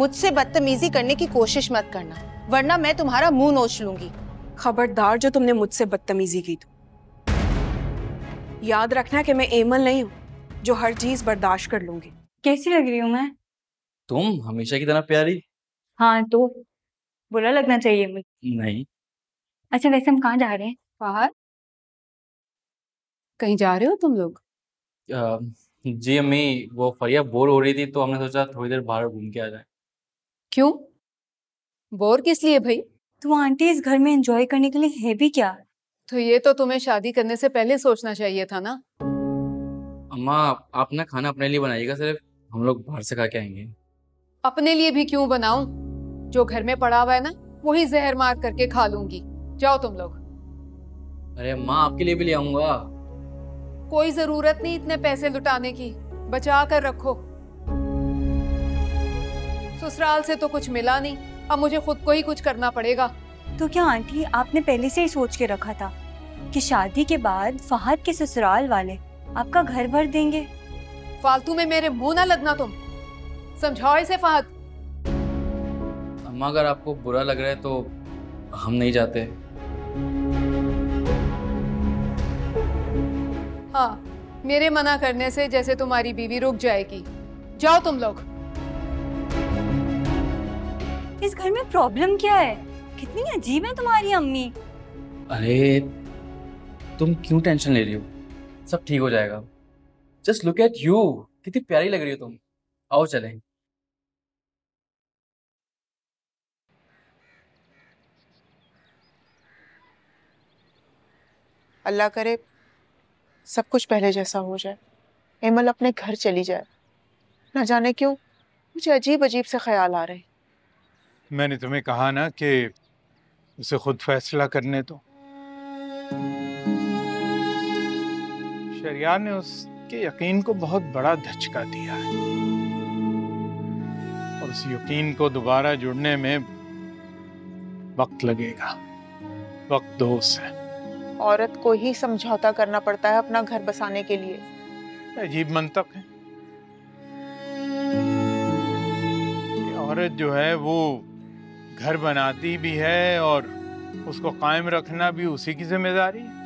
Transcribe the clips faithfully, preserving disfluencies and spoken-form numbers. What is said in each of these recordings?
मुझसे बदतमीजी करने की कोशिश मत करना, वरना मैं तुम्हारा मुंह नोच लूंगी। खबरदार जो तुमने मुझसे बदतमीजी की तो याद रखना कि मैं एमल नहीं हूँ जो हर चीज बर्दाश्त कर लूंगी। कैसी लग रही हूँ मैं? तुम हमेशा की तरह प्यारी। हाँ तो बुरा लगना चाहिए मुझे? नहीं। अच्छा वैसे हम कहाँ जा रहे हैं? बाहर कहीं जा रहे हो तुम लोग? आ, जी अम्मी, वो फरिया बोर हो रही थी तो हमने सोचा थोड़ी देर बाहर घूम के आ जाए। क्यों बोर किस लिए भाई? तो आंटी इस घर में एंजॉय करने के लिए है भी क्या? तो ये तो तुम्हें शादी करने से पहले सोचना चाहिए था ना। अम्मा, आप ना खाना अपने लिए बनाइएगा, सिर्फ हम लोग बाहर से खा के आएंगे। अपने लिए भी क्यों बनाऊं? जो घर में पड़ा हुआ है ना वही जहर मार करके खा लूंगी। जाओ तुम लोग। अरे अम्मा, आपके लिए भी ले आऊंगा। कोई जरूरत नहीं इतने पैसे लुटाने की, बचा कर रखो। ससुराल से तो कुछ मिला नहीं, अब मुझे खुद को ही कुछ करना पड़ेगा। तो क्या आंटी आपने पहले से ही सोच के रखा था कि शादी के बाद फहद के ससुराल वाले आपका घर भर देंगे? फालतू में मेरे मुंह ना लगना तुम। समझाओ इसे फहद। अम्मा, अगर आपको बुरा लग रहा है तो हम नहीं जाते। हाँ, मेरे मना करने से जैसे तुम्हारी बीवी रुक जाएगी। जाओ तुम लोग। इस घर में प्रॉब्लम क्या है? कितनी अजीब है तुम्हारी अम्मी। अरे तुम क्यों टेंशन ले रही हो? सब ठीक हो जाएगा। जस्ट लुक एट यू, कितनी प्यारी लग रही हो तुम। आओ चलें। अल्लाह करे सब कुछ पहले जैसा हो जाए, एमल अपने घर चली जाए। न जाने क्यों मुझे अजीब अजीब से ख्याल आ रहे हैं। मैंने तुम्हें कहा ना कि उसे खुद फैसला करने दो। शरियार ने उसके यकीन को बहुत बड़ा धचका दिया है और उस यकीन को दोबारा जुड़ने में वक्त लगेगा। वक्त दोस्त है। औरत को ही समझौता करना पड़ता है अपना घर बसाने के लिए। अजीब मंतक है कि औरत जो है वो घर बनाती भी है और उसको कायम रखना भी उसी की जिम्मेदारी है।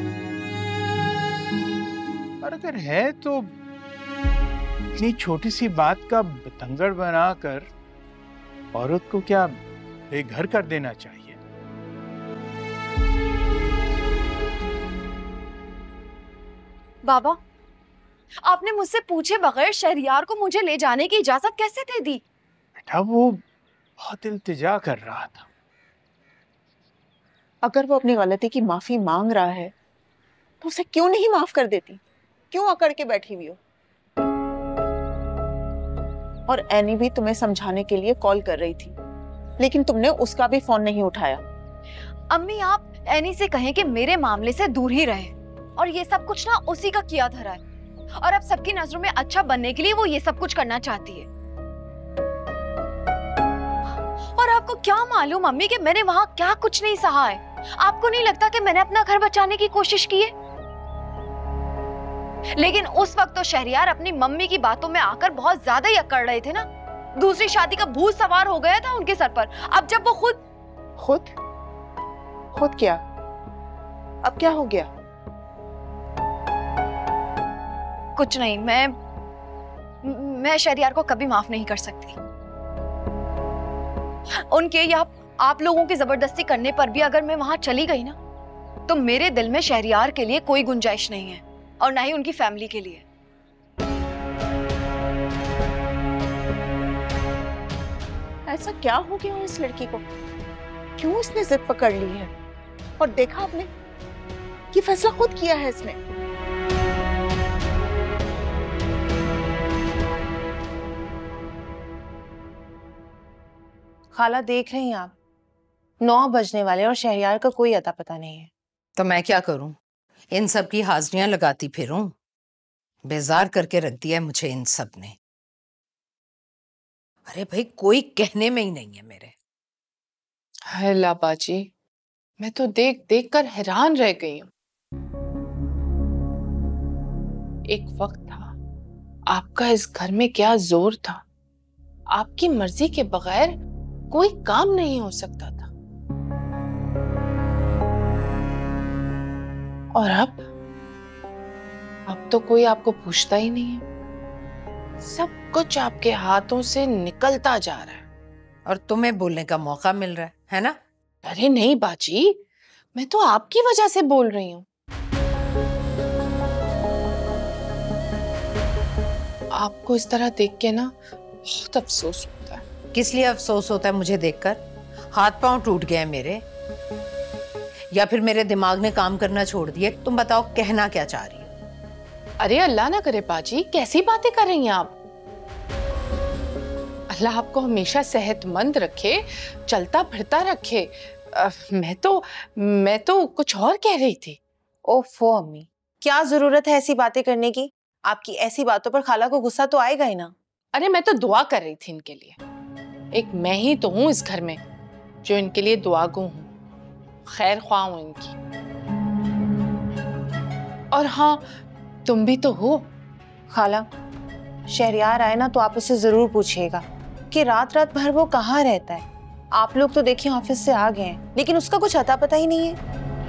और अगर है तो इतनी छोटी सी बात का बतंगड़ बनाकर औरत को क्या बेघर कर देना चाहिए? बाबा, आपने मुझसे पूछे बगैर शहरियार को मुझे ले जाने की इजाजत कैसे दे दी? बेटा वो बहुत इल्तिजा कर रहा था। अगर वो अपनी गलती की माफी मांग रहा है तो उसे क्यों नहीं माफ कर देती? क्यों अकड़ के बैठी हुई हो? और एनी भी तुम्हें समझाने के लिए कॉल कर रही थी, लेकिन तुमने उसका भी फोन नहीं उठाया। अम्मी, आप एनी से कहें कि मेरे मामले से दूर ही रहे, और ये सब कुछ ना उसी का किया धरा है, और अब सबकी नजरों में अच्छा बनने के लिए वो ये सब कुछ करना चाहती है। और आपको क्या मालूम अम्मी कि मैंने वहां क्या कुछ नहीं सहा है? आपको नहीं लगता कि मैंने अपना घर बचाने की कोशिश की है? लेकिन उस वक्त तो शहरियार अपनी मम्मी की बातों में आकर बहुत ज्यादा ही अकड़ रहे थे ना। दूसरी शादी का भूत सवार हो गया था उनके सर पर। अब जब वो खुद खुद खुद क्या? अब क्या हो गया? कुछ नहीं, मैं मैं शहरियार को कभी माफ नहीं कर सकती। उनके या आप लोगों की जबरदस्ती करने पर भी अगर मैं वहां चली गई ना, तो मेरे दिल में शहरियार के लिए कोई गुंजाइश नहीं है, और ना ही उनकी फैमिली के लिए। ऐसा क्या हो गया इस लड़की को? क्यों इसने जिद पकड़ ली है? और देखा आपने कि फैसला खुद किया है इसने। खाला देख रही हैं आप, नौ बजने वाले और शहरियार का कोई अता पता नहीं है। तो मैं क्या करूं? इन सब की हाजिरियां लगाती फिरूं? बेजार करके रख दिया है मुझे इन सब ने। अरे भाई, कोई कहने में ही नहीं है मेरे। हाय लाबा जी, मैं तो देख देख कर हैरान रह गई हूँ। एक वक्त था आपका इस घर में क्या जोर था, आपकी मर्जी के बगैर कोई काम नहीं हो सकता था। और अब अब तो कोई आपको पूछता ही नहीं है। सब कुछ आपके हाथों से निकलता जा रहा है और तुम्हें बोलने का मौका मिल रहा है, है ना? अरे नहीं बाजी, मैं तो आपकी वजह से बोल रही हूँ। आपको इस तरह देख के ना बहुत अफसोस होता है। किस लिए अफसोस होता है मुझे देखकर? हाथ पांव टूट गए मेरे, या फिर मेरे दिमाग ने काम करना छोड़ दिया? तुम बताओ, कहना क्या चाह रही हो? अरे अल्लाह ना करे बाजी, कैसी बातें कर रही हैं आप? अल्लाह आपको हमेशा सेहतमंद रखे, चलता फिरता रखे। आ, मैं तो मैं तो कुछ और कह रही थी। ओफो अम्मी, क्या जरूरत है ऐसी बातें करने की? आपकी ऐसी बातों पर खाला को गुस्सा तो आएगा ही ना। अरे मैं तो दुआ कर रही थी इनके लिए। एक मैं ही तो हूँ इस घर में जो इनके लिए दुआगो हूँ, खैर ख्वाह हूँ इनकी। और हाँ, तुम भी तो हो। खाला, शहरियार आए ना तो आप उससे जरूर पूछिएगा कि रात रात भर वो कहाँ रहता है। आप लोग तो देखिए ऑफिस से आ गए हैं, लेकिन उसका कुछ अता पता ही नहीं है।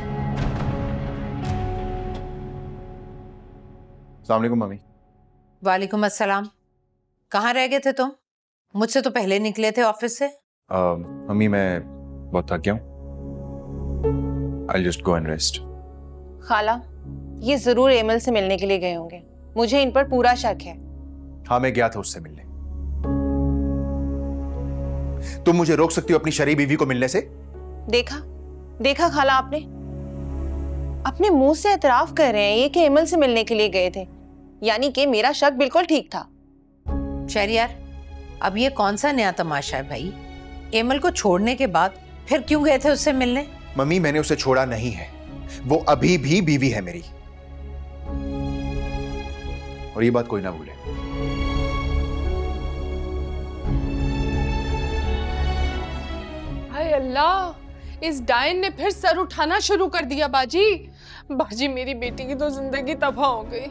अस्सलाम वालेकुम मम्मी। वालेकुम अस्सलाम। कहाँ रह गए थे तुम? मुझसे तो पहले निकले थे ऑफिस से। मम्मी मैं बहुत थक गया हूँ, I'll just go and rest. खाला, ये जरूर एमल से मिलने के लिए गए होंगे। मुझे इन पर पूरा शक है। हाँ, मैं गया था उससे मिलने। तुम मुझे रोक सकती हो अपनी शरीफ बीवी को मिलने से? देखा देखा खाला, आपने अपने मुंह से एतराफ कर रहे हैं ये कि एमल से मिलने के लिए गए थे, यानी कि मेरा शक बिल्कुल ठीक था। शहरियार, अब ये कौन सा नया तमाशा है भाई? एमल को छोड़ने के बाद फिर क्यों गए थे उससे मिलने? मम्मी, मैंने उसे छोड़ा नहीं है, वो अभी भी बीवी है मेरी, और ये बात कोई ना भूले। हाय अल्लाह, इस डायन ने फिर सर उठाना शुरू कर दिया। बाजी बाजी मेरी बेटी की तो जिंदगी तबाह हो गई।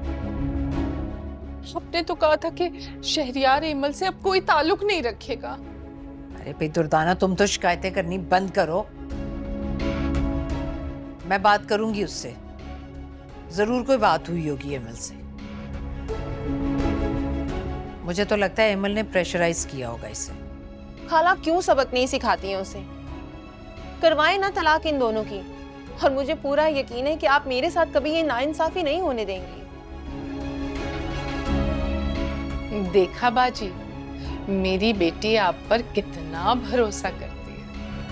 आपने तो कहा था कि शहरियार एमल से अब कोई ताल्लुक नहीं रखेगा। अरे भाई दुर्दाना, तुम तो शिकायतें करनी बंद करो। मैं बात करूंगी उससे, जरूर कोई बात हुई होगी एमल से। मुझे तो लगता है एमल ने प्रेशराइज किया होगा इसे। खाला, क्यों सबक नहीं सिखाती हैं उसे? करवाएं ना तलाक इन दोनों की, और मुझे पूरा यकीन है कि आप मेरे साथ कभी ये नाइंसाफी नहीं होने देंगी। देखा बाजी, मेरी बेटी आप पर कितना भरोसा करती है।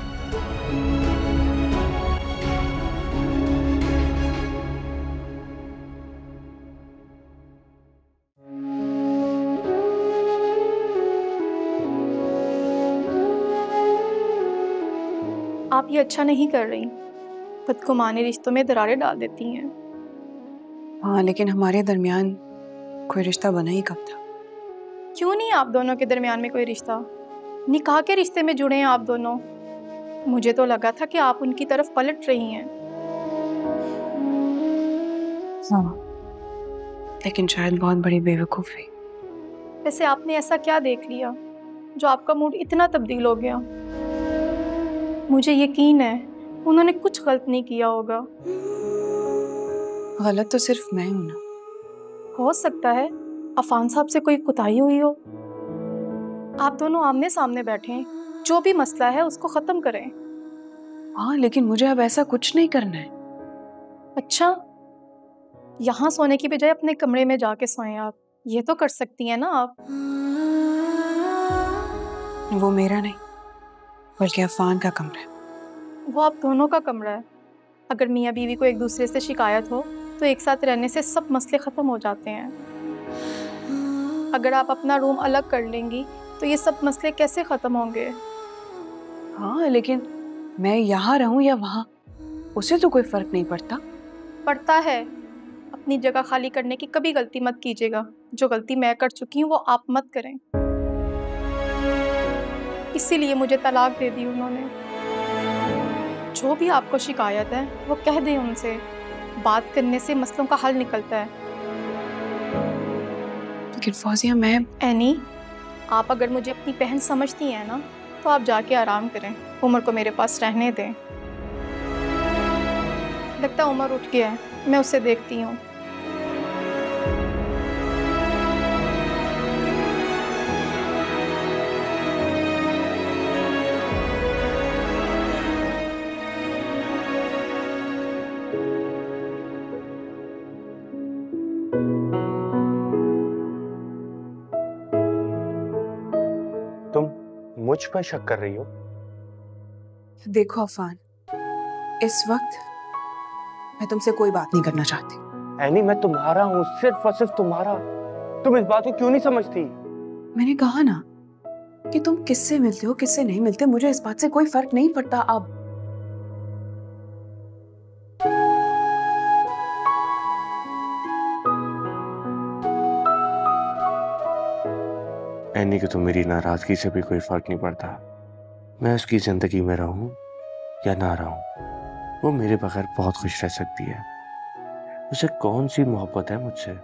आप ये अच्छा नहीं कर रही, बदगुमानी रिश्तों में दरारें डाल देती हैं। हाँ, लेकिन हमारे दरमियान कोई रिश्ता बना ही कब था? क्यों नहीं आप दोनों के दरमियान में कोई रिश्ता? निकाह के रिश्ते में जुड़े हैं आप दोनों। मुझे तो लगा था कि आप उनकी तरफ पलट रही हैं। हाँ, लेकिन शायद बहुत बड़ी बेवकूफ़ी। वैसे आपने ऐसा क्या देख लिया जो आपका मूड इतना तब्दील हो गया? मुझे यकीन है उन्होंने कुछ गलत नहीं किया होगा। गलत तो सिर्फ मैं हूं ना। हो सकता है अफान साहब से कोई कुताही हुई हो। आप दोनों आमने सामने बैठें, जो भी मसला है उसको ख़त्म करें। हाँ, लेकिन मुझे अब ऐसा कुछ नहीं करना है। अच्छा, यहाँ सोने की बजाय अपने कमरे में जाके सोएं आप। ये तो कर सकती हैं ना आप। वो मेरा नहीं, बल्कि अफान का कमरा है। वो आप दोनों का कमरा है। अगर मियाँ बीवी को एक दूसरे से शिकायत हो तो एक साथ रहने से सब मसले ख़त्म हो जाते हैं। अगर आप अपना रूम अलग कर लेंगी तो ये सब मसले कैसे ख़त्म होंगे? हाँ, लेकिन मैं यहाँ रहूँ या वहाँ, उसे तो कोई फ़र्क नहीं पड़ता। पड़ता है। अपनी जगह खाली करने की कभी गलती मत कीजिएगा। जो गलती मैं कर चुकी हूँ वो आप मत करें। इसीलिए मुझे तलाक दे दी उन्होंने। जो भी आपको शिकायत है वो कह दें उनसे। बात करने से मसलों का हल निकलता है। लेकिन फौजिया, मैं एनी, आप अगर मुझे अपनी बहन समझती हैं ना, तो आप जाके आराम करें, उमर को मेरे पास रहने दें। लगता उमर उठ गया है, मैं उसे देखती हूँ। तुम मुझ पर शक कर रही हो? देखो अफान, इस वक्त मैं तुमसे कोई बात नहीं करना चाहती। एनी, मैं तुम्हारा हूँ, सिर्फ और सिर्फ तुम्हारा। तुम इस बात को क्यों नहीं समझती? मैंने कहा ना कि तुम किससे मिलते हो किससे नहीं मिलते, मुझे इस बात से कोई फर्क नहीं पड़ता अब। एनी को तो मेरी नाराजगी से भी कोई फर्क नहीं पड़ता। मैं उसकी जिंदगी में रहूं या ना रहूं, वो मेरे बगैर बहुत खुश रह सकती है। उसे कौन सी मोहब्बत है मुझसे?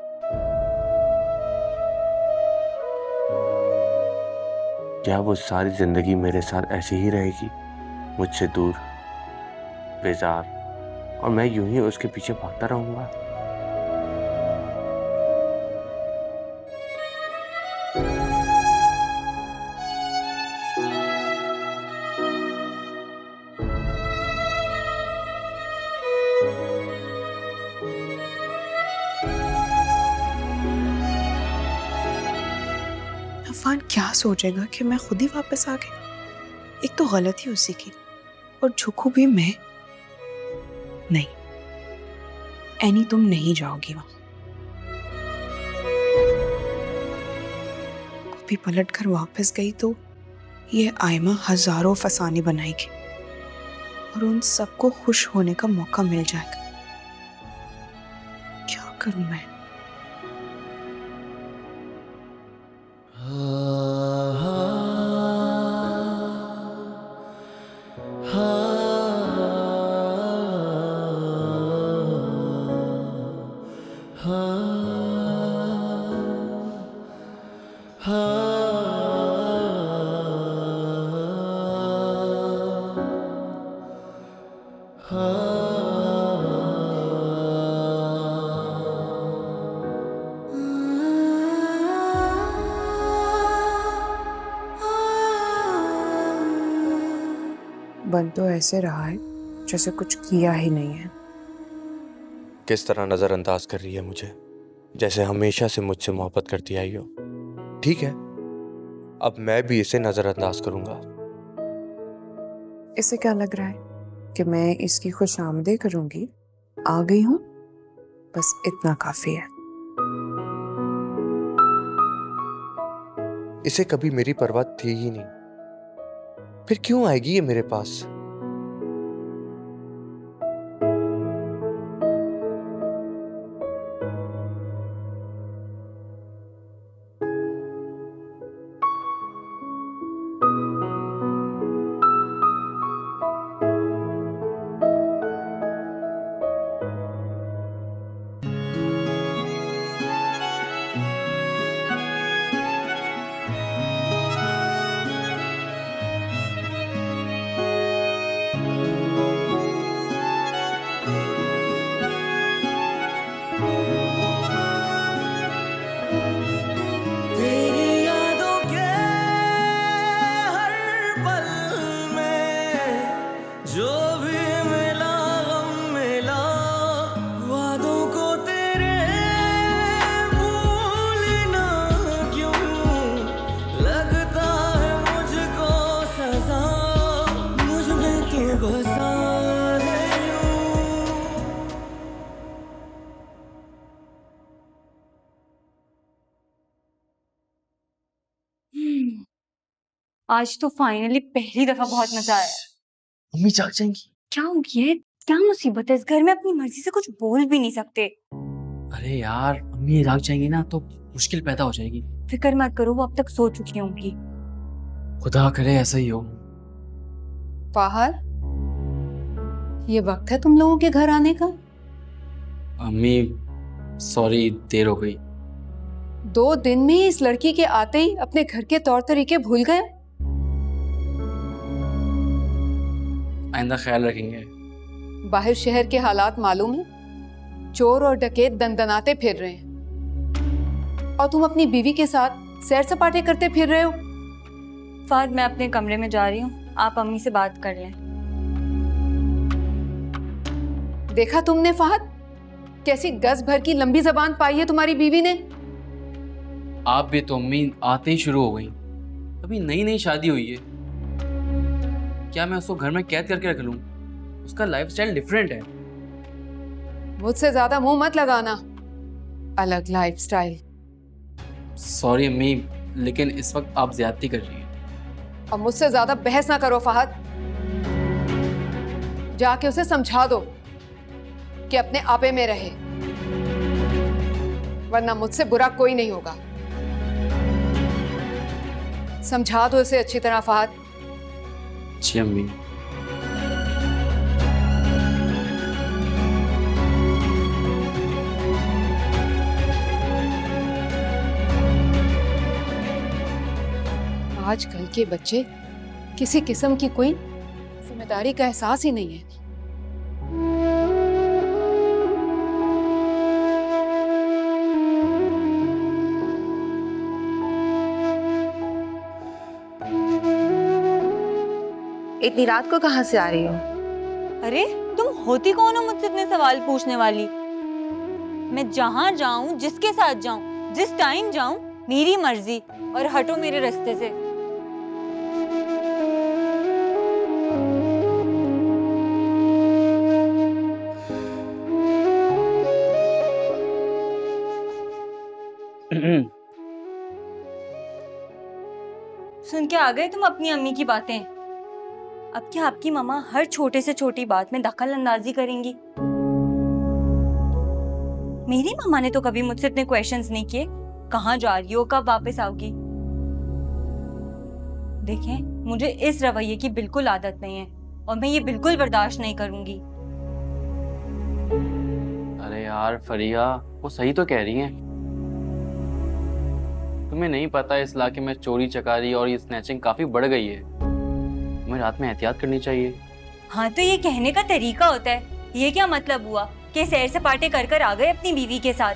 क्या वो सारी जिंदगी मेरे साथ ऐसे ही रहेगी, मुझसे दूर, बेजार, और मैं यूं ही उसके पीछे भागता रहूंगा? अफान क्या सोचेगा कि मैं खुद ही वापस आ गई। एक तो गलती उसी की और झुकू भी मैं। नहीं एनी, तुम नहीं जाओगी वहां। अभी पलट कर वापस गई तो ये आयमा हजारों फसाने बनाएगी और उन सबको खुश होने का मौका मिल जाएगा। क्या करूं मैं? बन तो ऐसे रहा है जैसे कुछ किया ही नहीं है। किस तरह नजरअंदाज कर रही है मुझे, जैसे हमेशा से मुझसे मोहब्बत करती आई हो। ठीक है, अब मैं भी इसे नजरअंदाज करूंगा। इसे क्या लग रहा है कि मैं इसकी खुशामदी करूंगी? आ गई हूं, बस इतना काफी है। इसे कभी मेरी परवाह थी ही नहीं, फिर क्यों आएगी ये मेरे पास? आज तो फाइनली पहली दफा बहुत मजा आया। मम्मी जाग जाएंगी। क्या हो गया है? क्या मुसीबत है? इस घर में अपनी मर्जी से कुछ बोल भी नहीं सकते। अरे यार, अम्मी जाग जाएंगी ना तो मुश्किल पैदा हो जाएगी। फिक्र मत करो, वो अब तक सो चुकी होंगी। खुदा करे ऐसा ही हो। फाहर, ये वक्त है तुम लोगों के घर आने का? अम्मी सॉरी, देर हो गई। दो दिन में ही इस लड़की के आते ही अपने घर के तौर तरीके भूल गए। आइंदा ख्याल रखेंगे। बाहर शहर के हालात मालूम है, चोर और डकैत दंदनाते फिर रहे हैं और तुम अपनी बीवी के साथ सैर सपाटे करते फिर रहे हो। फहद, मैं अपने कमरे में जा रही हूँ, आप अम्मी से बात कर लें। देखा तुमने फहद, कैसी गज भर की लंबी जबान पाई है तुम्हारी बीवी ने। आप भी तो अम्मी आते ही शुरू हो गई। अभी नई नई शादी हुई है, क्या मैं उसको घर में कैद करके रख लूं? उसका लाइफस्टाइल डिफरेंट है। मुझसे ज्यादा मुंह मत लगाना। अलग लाइफस्टाइल। सॉरी अम्मी, लेकिन इस वक्त आप ज्यादती कर रही हैं। और मुझसे ज्यादा बहस ना करो फहद। जाके उसे समझा दो कि अपने आपे में रहे, वरना मुझसे बुरा कोई नहीं होगा। समझा दो इसे अच्छी तरह फहद। जी अम्मी। आजकल के बच्चे किसी किस्म की कोई जिम्मेदारी का एहसास ही नहीं है। इतनी रात को कहाँ से आ रही हो? अरे तुम होती कौन हो मुझसे इतने सवाल पूछने वाली? मैं जहाँ जाऊं, जिसके साथ जाऊं, जिस टाइम जाऊं, मेरी मर्जी, और हटो मेरे रास्ते से। सुन के आ गए तुम अपनी अम्मी की बातें। अब क्या आपकी मम्मा हर छोटे से छोटी बात में दखल अंदाजी करेंगी? मेरी मम्मा ने तो कभी मुझसे इतने क्वेश्चंस नहीं किए, कहाँ जा रही हो, कब वापस आओगी। देखें, मुझे इस रवैये की बिल्कुल आदत नहीं है और मैं ये बिल्कुल बर्दाश्त नहीं करूंगी। अरे यार फरिया, वो सही तो कह रही हैं। तुम्हें नहीं पता इस इलाके में चोरी चकारी और ये स्नैचिंग काफी बढ़ गई है। तुम्हें रात में एहतियात करनी चाहिए। हाँ तो ये कहने का तरीका होता है। ये क्या मतलब हुआ कि सैर सपाटे कर कर आ गए अपनी बीवी के साथ?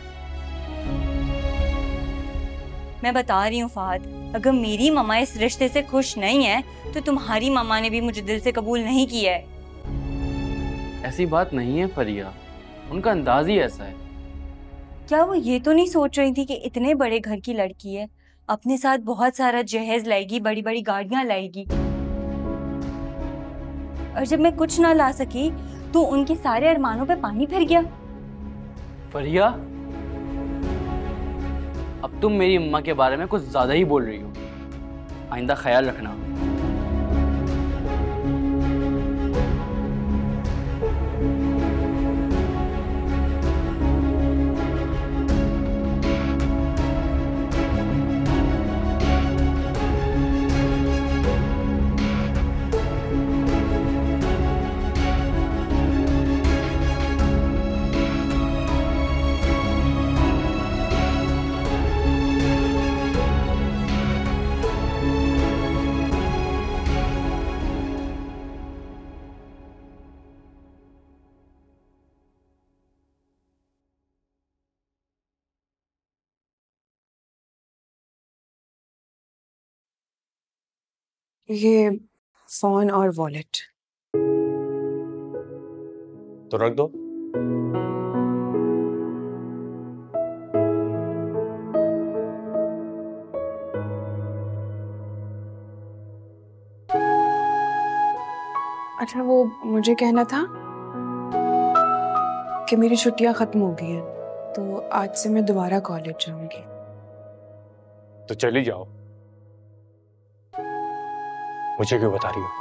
मैं बता रही हूँ फहद, अगर मेरी मम्मा इस रिश्ते से खुश नहीं है तो तुम्हारी मम्मा ने भी मुझे दिल से कबूल नहीं किया है। ऐसी बात नहीं है फरिया, उनका अंदाज ही ऐसा है। क्या वो ये तो नहीं सोच रही थी कि इतने बड़े घर की लड़की है, अपने साथ बहुत सारा जहेज लाएगी, बड़ी बड़ी गाड़ियां लाएगी, और जब मैं कुछ ना ला सकी तो उनके सारे अरमानों पे पानी फिर गया? फरिया, अब तुम मेरी अम्मा के बारे में कुछ ज्यादा ही बोल रही हो। आइंदा ख्याल रखना। ये फोन और वॉलेट तो रख दो। अच्छा, वो मुझे कहना था कि मेरी छुट्टियां खत्म हो गई हैं, तो आज से मैं दोबारा कॉलेज जाऊंगी। तो चली जाओ, मुझे क्यों बता रही हो?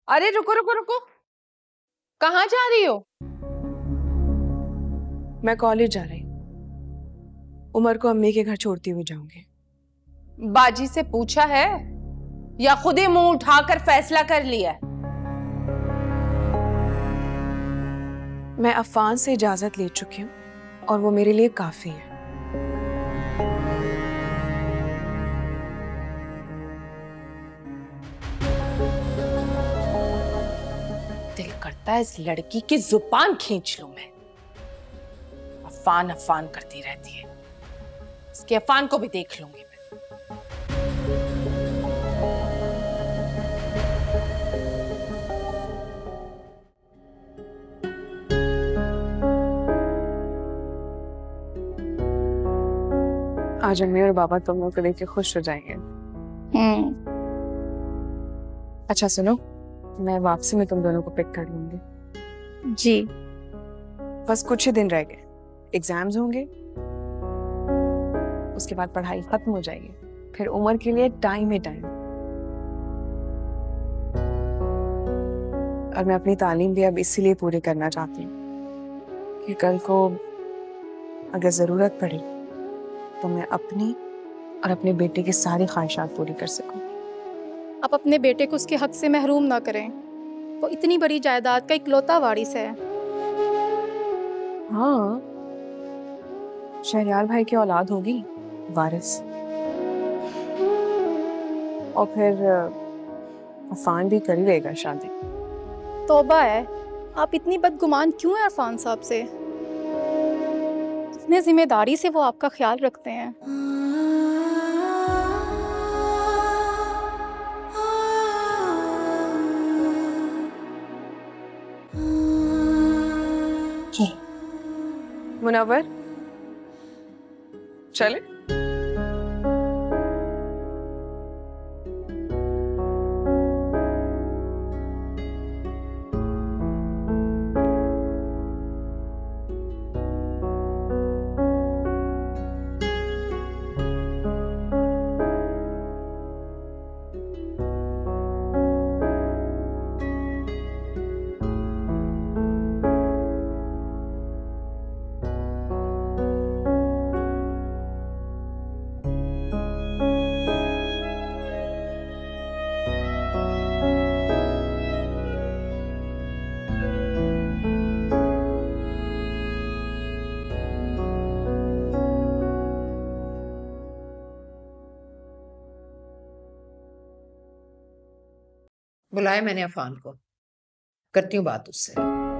अरे रुको रुको रुको, कहाँ जा रही हो? मैं कॉलेज जा रही हूँ। उमर को अम्मी के घर छोड़ती हुई जाऊंगी। बाजी से पूछा है या खुद ही मुंह उठाकर फैसला कर लिया है? मैं अफान से इजाजत ले चुकी हूँ और वो मेरे लिए काफी है। दिल करता है इस लड़की की जुबान खींच लूं मैं। अफान अफान करती रहती है, इसके अफान को भी देख लूंगी मैं। आज अम्मी और बाबा तुम लोग को देख के खुश हो जाएंगे। हम्म। अच्छा सुनो, मैं वापसी में तुम दोनों को पिक कर लूंगी। जी। बस कुछ ही दिन रह गए, एग्जाम्स होंगे, उसके बाद पढ़ाई खत्म हो जाएगी, फिर उम्र के लिए टाइम ही टाइम। और मैं अपनी तालीम भी अब इसीलिए पूरी करना चाहती हूँ कि कल को अगर जरूरत पड़े तो मैं अपनी और अपने बेटे की सारी ख्वाहिशात पूरी कर सकूं। आप अपने बेटे को उसके हक से महरूम ना करें। वो इतनी बड़ी जायदाद का इकलौता वारिस है। हाँ, शहरयार भाई की औलाद होगी वारिस, और फिर अफान भी कर लेगा शादी। तौबा है, आप इतनी बदगुमान क्यों हैं अरफान साहब से? इतने जिम्मेदारी से वो आपका ख्याल रखते हैं। मुनव्वर, चले? बुलाया मैंने अफान को, करती हूँ बात उससे।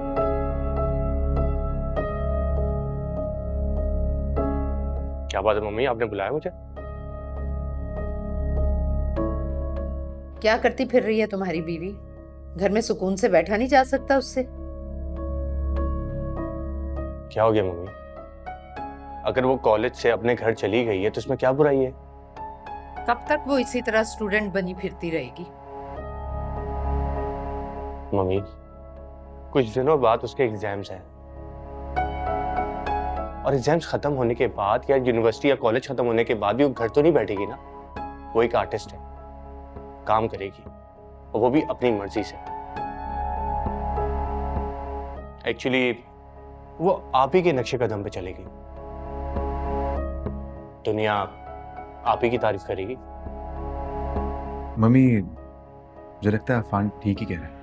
क्या बात है मम्मी, आपने बुलाया मुझे? क्या करती फिर रही है तुम्हारी बीवी? घर में सुकून से बैठा नहीं जा सकता उससे? क्या हो गया मम्मी? अगर वो कॉलेज से अपने घर चली गई है तो इसमें क्या बुराई है? कब तक वो इसी तरह स्टूडेंट बनी फिरती रहेगी? मम्मी, कुछ दिनों बाद उसके एग्जाम्स हैं, और एग्जाम्स खत्म होने के बाद या यूनिवर्सिटी या कॉलेज खत्म होने के बाद भी वो घर तो नहीं बैठेगी ना। वो एक आर्टिस्ट है, काम करेगी, और वो भी अपनी मर्जी से। एक्चुअली वो आप ही के नक्शे कदम पे चलेगी, दुनिया आप ही की तारीफ करेगी। मम्मी, मुझे लगता है अफान ठीक ही कह रहा है।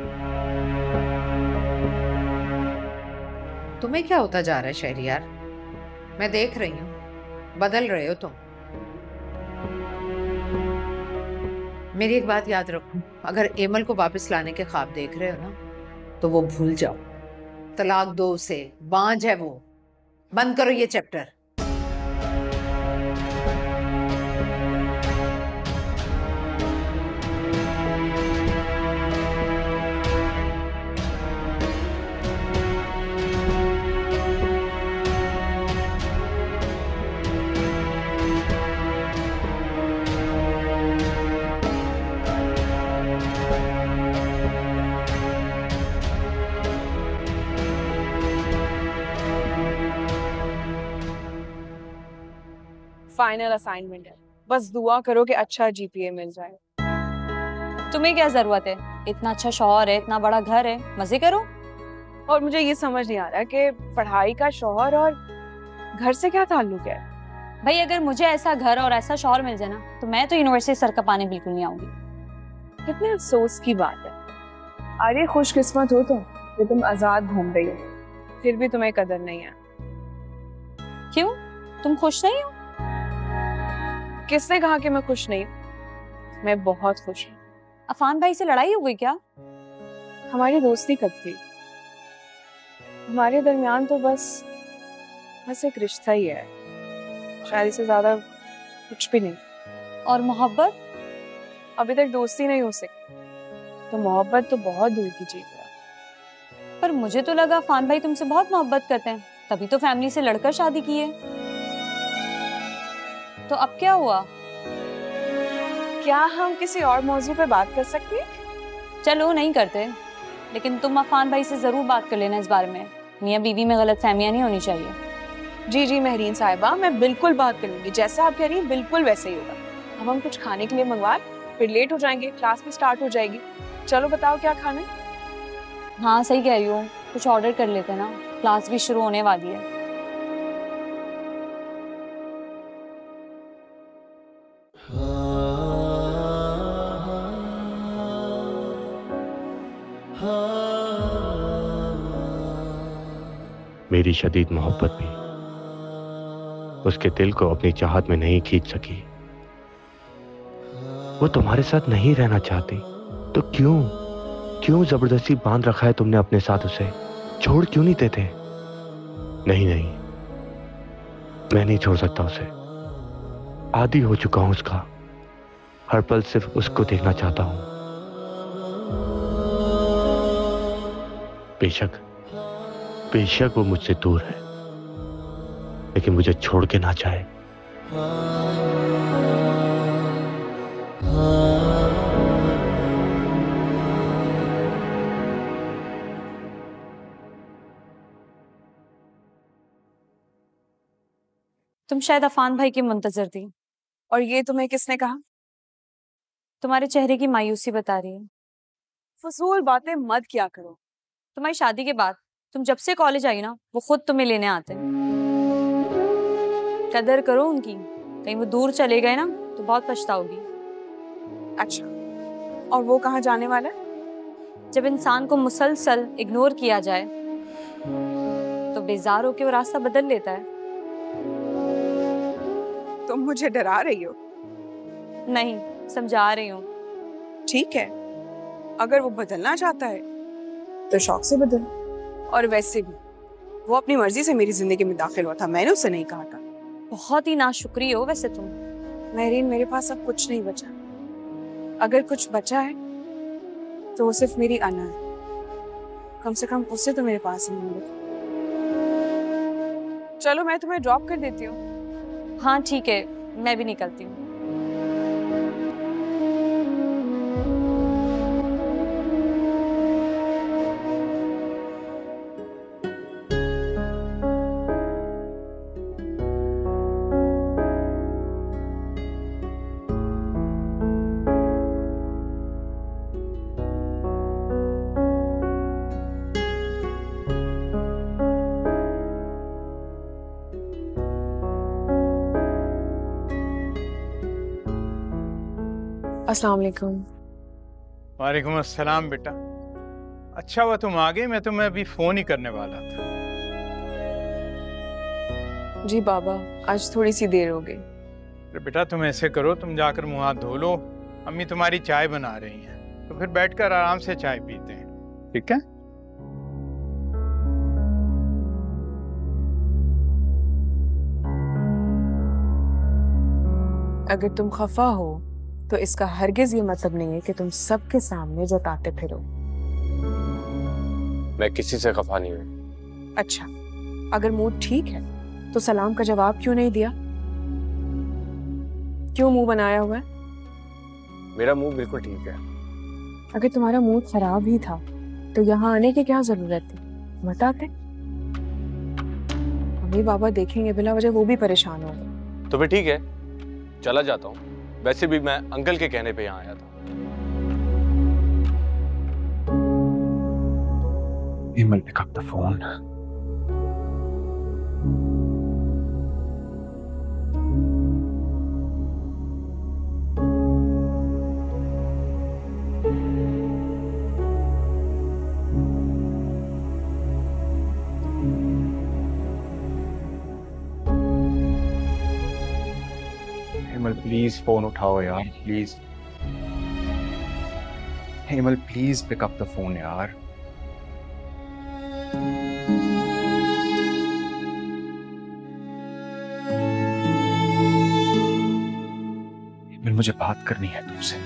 तुम्हें क्या होता जा रहा है शहरियार? मैं देख रही हूँ, बदल रहे हो तुम। मेरी एक बात याद रखो, अगर एमल को वापस लाने के ख्वाब देख रहे हो ना, तो वो भूल जाओ। तलाक दो उसे, बांझ है वो। बंद करो ये चैप्टर। फाइनल असाइनमेंट है, बस दुआ करो कि अच्छा जीपीए मिल जाए। तुम्हें क्या जरूरत है? इतना अच्छा शौहर है, इतना बड़ा घर है, मजे करो। और मुझे ये समझ नहीं आ रहा कि पढ़ाई का शौहर और घर से क्या ताल्लुक है? भाई अगर मुझे ऐसा घर और ऐसा शौहर मिल जाए ना तो मैं तो यूनिवर्सिटी सर कपाने बिल्कुल नहीं आऊंगी। कितने अफसोस की बात है। अरे खुशकिस्मत हो तुम कि तुम आजाद घूम रही हो, फिर भी तुम्हें कदर नहीं है। क्यों? तुम खुश नहीं हो? किसने कहा कि मैं खुश नहीं हूँ? मैं बहुत खुश हूँ। अफान भाई से लड़ाई हो गई क्या? हमारी दोस्ती कब थी? हमारे दरमियान तो बस बस एक रिश्ता ही है, शायद इससे ज्यादा कुछ भी नहीं। और मोहब्बत? अभी तक दोस्ती नहीं हो सकती, तो मोहब्बत तो बहुत दूर की चीज है। पर मुझे तो लगा अफान भाई तुमसे बहुत मोहब्बत करते हैं, तभी तो फैमिली से लड़कर शादी की है। तो अब क्या हुआ? क्या हम किसी और मौजू पे बात कर सकते हैं? चलो नहीं करते, लेकिन तुम अफान भाई से जरूर बात कर लेना इस बारे में। मियां बीवी में गलत फहमियां नहीं होनी चाहिए। जी जी महरीन साहिबा, मैं बिल्कुल बात करूंगी, जैसा आप कह रही हैं बिल्कुल वैसे ही होगा। अब हम कुछ खाने के लिए मंगवा, फिर लेट हो जाएंगे, क्लास भी स्टार्ट हो जाएगी। चलो बताओ क्या खाना है? हाँ सही कह रही हो, कुछ ऑर्डर कर लेते हैं ना, क्लास भी शुरू होने वाली है। मेरी शदीद मोहब्बत भी उसके दिल को अपनी चाहत में नहीं खींच सकी। वो तुम्हारे साथ नहीं रहना चाहती, तो क्यों क्यों जबरदस्ती बांध रखा है तुमने अपने साथ उसे? छोड़ क्यों नहीं देते? नहीं नहीं, मैं नहीं छोड़ सकता उसे। आदी हो चुका हूं उसका, हर पल सिर्फ उसको देखना चाहता हूं। बेशक बेशक वो मुझसे दूर है, लेकिन मुझे छोड़ के ना चाहे। तुम शायद अफान भाई की मुंतजर थी। और ये तुम्हें किसने कहा? तुम्हारे चेहरे की मायूसी बता रही है। फजूल बातें मत किया करो। तुम्हारी शादी के बाद तुम जब से कॉलेज आई ना, वो खुद तुम्हें लेने आते हैं। कदर करो उनकी, कहीं वो दूर चले गए ना तो बहुत पछताओगी। अच्छा, और वो कहाँ जाने वाला है? जब इंसान को मुसलसल इग्नोर किया जाए तो बेजार होकर वो रास्ता बदल लेता है। तुम मुझे डरा रही हो? नहीं, समझा रही हूँ। ठीक है, अगर वो बदलना चाहता है तो शौक से बदल। और वैसे भी वो अपनी मर्जी से मेरी जिंदगी में दाखिल हुआ था, मैंने उसे नहीं कहा था। बहुत ही नाशुक्री हो वैसे तुम। महरीन, मेरे पास अब कुछ नहीं बचा। अगर कुछ बचा है तो वो सिर्फ मेरी अना है। कम से कम उससे तो मेरे पास ही नहीं। चलो मैं तुम्हें ड्रॉप कर देती हूँ। हाँ ठीक है, मैं भी निकलती हूँ। अस्सलाम वालेकुम। वालेकुम अस्सलाम बेटा। अच्छा हुआ तुम आ गए, मैं तुम्हें अभी फोन ही करने वाला था। जी बाबा, आज थोड़ी सी देर हो गई। अरे बेटा तुम ऐसे करो, तुम जाकर मुंह हाथ धो लो, अम्मी तुम्हारी चाय बना रही हैं, तो फिर बैठकर आराम से चाय पीते हैं, ठीक है? अगर तुम खफा हो तो इसका हरगिज ये मतलब नहीं है कि तुम सबके सामने जताते फिरो। मैं किसी से खफा नहीं हूँ। अच्छा, अगर मूड ठीक है तो सलाम का जवाब क्यों नहीं दिया? क्यों मुंह बनाया हुआ है? मेरा मुंह बिल्कुल ठीक है। अगर तुम्हारा मूड खराब ही था तो यहाँ आने की क्या जरूरत थी? मत आते। अम्मी बाबा देखेंगे बिला वजह, वो भी परेशान होंगे। तो फिर ठीक है, चला जाता हूँ। वैसे भी मैं अंकल के कहने पे यहाँ आया था। Emil, pick up the phone. Hemal please phone उठाओ यार, please. Hemal please pick up the phone यार। हेमल मुझे बात करनी है तुमसे।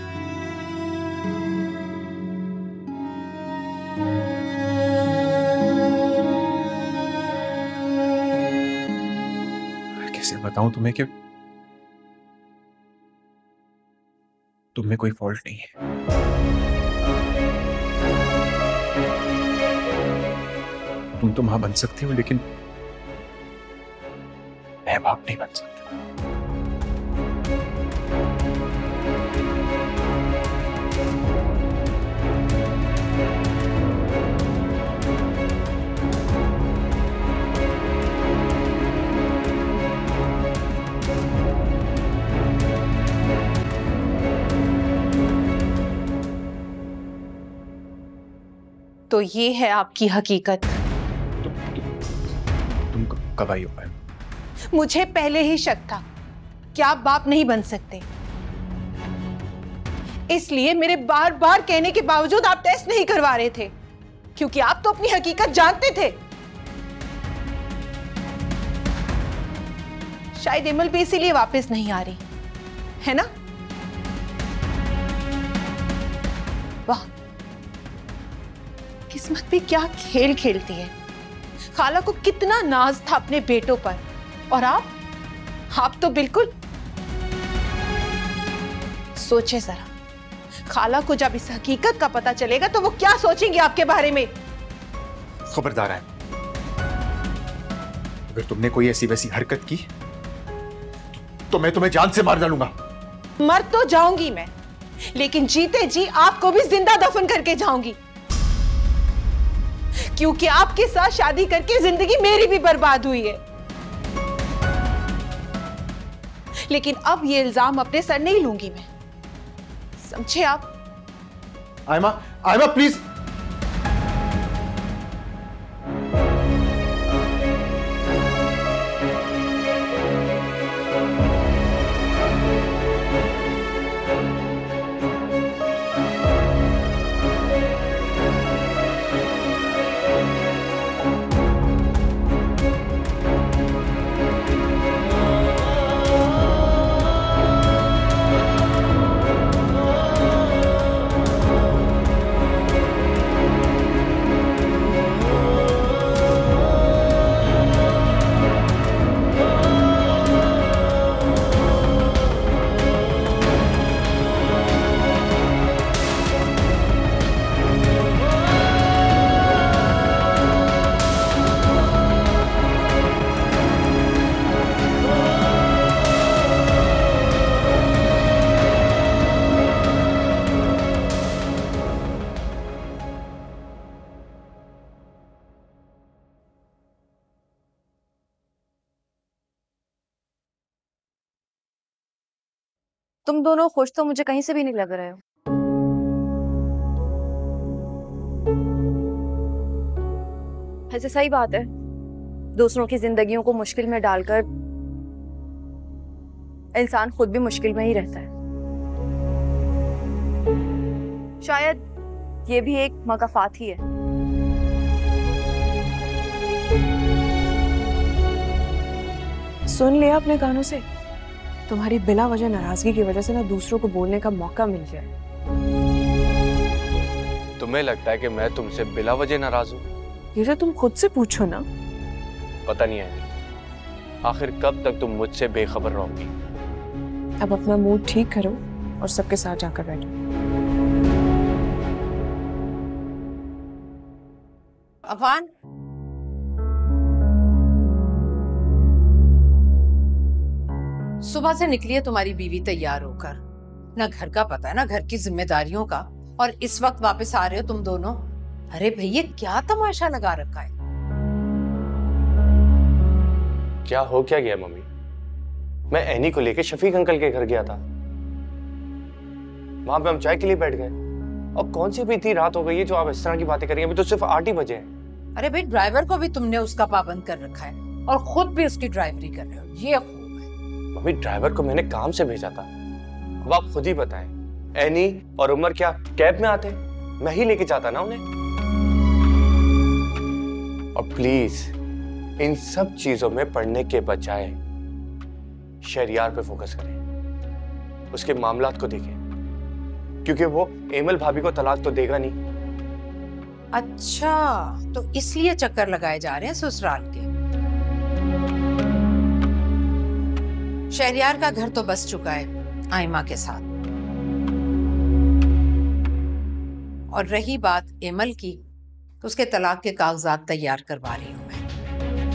कैसे बताऊं तुम्हें कि तुम में कोई फॉल्ट नहीं है। तुम तो मां बन सकती हो, लेकिन मैं बाप नहीं बन सकता। तो ये है आपकी हकीकत। तुम, तुम, तुम कब आई हो पाए? मुझे पहले ही शक था कि आप बाप नहीं बन सकते, इसलिए मेरे बार बार कहने के बावजूद आप टेस्ट नहीं करवा रहे थे, क्योंकि आप तो अपनी हकीकत जानते थे। शायद एमल भी इसीलिए वापस नहीं आ रही है ना? वाह, किस्मत भी क्या खेल खेलती है। खाला को कितना नाज था अपने बेटों पर, और आप आप तो बिल्कुल। सोचे जरा, खाला को जब इस हकीकत का पता चलेगा तो वो क्या सोचेंगे आपके बारे में। खबरदार है, अगर तुमने कोई ऐसी वैसी हरकत की तो मैं तुम्हें जान से मार डालूंगा। मर तो जाऊंगी मैं, लेकिन जीते जी आपको भी जिंदा दफन करके जाऊंगी, क्योंकि आपके साथ शादी करके जिंदगी मेरी भी बर्बाद हुई है। लेकिन अब ये इल्जाम अपने सर नहीं लूंगी मैं, समझे आप? आयमा, आयमा प्लीज। तुम दोनों खुश तो मुझे कहीं से भी नहीं लग रहे हो। ऐसे सही बात है, दूसरों की जिंदगियों को मुश्किल में डालकर इंसान खुद भी मुश्किल में ही रहता है। शायद ये भी एक मकाफात ही है। सुन लिया अपने कानों से, तुम्हारी बिला वजह नाराजगी की वजह से ना दूसरों को बोलने का मौका मिल जाए। तुम्हें लगता है कि मैं तुमसे बिला वजह नाराज हूँ? ये तो तुम खुद से पूछो ना। पता नहीं है आखिर कब तक तुम मुझसे बेखबर रहोगी। अब अपना मूड ठीक करो और सबके साथ जाकर बैठो। अफान, सुबह से निकली है तुम्हारी बीवी तैयार होकर, ना घर का पता है ना घर की जिम्मेदारियों का, और इस वक्त वापस आ रहे हो तुम दोनों। अरे भैया क्या तमाशा लगा रखा है? क्या हो क्या गया मम्मी? मैं एनी को लेके शफीक अंकल के घर गया था। वहां पे हम चाय के लिए बैठ गए और कौन सी भी इतनी रात हो गई है जो आप इस तरह की बातें कर रही हैं? अभी तो सिर्फ आठ ही बजे हैं। अरे भाई ड्राइवर को भी तुमने उसका पाबंद कर रखा है और खुद भी उसकी ड्राइवरी कर रहे हो, ये खूब है। मम्मी ड्राइवर को मैंने काम से भेजा था, अब आप खुद ही बताएं, एनी और उमर क्या कैब में आते? मैं ही लेके जाता ना उन्हें। और प्लीज इन सब चीजों में पढ़ने के बजाय शहरियार पे फोकस करें, उसके मामलात को देखें, क्योंकि वो एमल भाभी को तलाक तो देगा नहीं। अच्छा, तो इसलिए चक्कर लगाए जा रहे हैं ससुराल के। शहरियार का घर तो बस चुका है आइमा के साथ। और रही बात एमल की, तो उसके तलाक के कागजात तैयार करवा रही हूं मैं।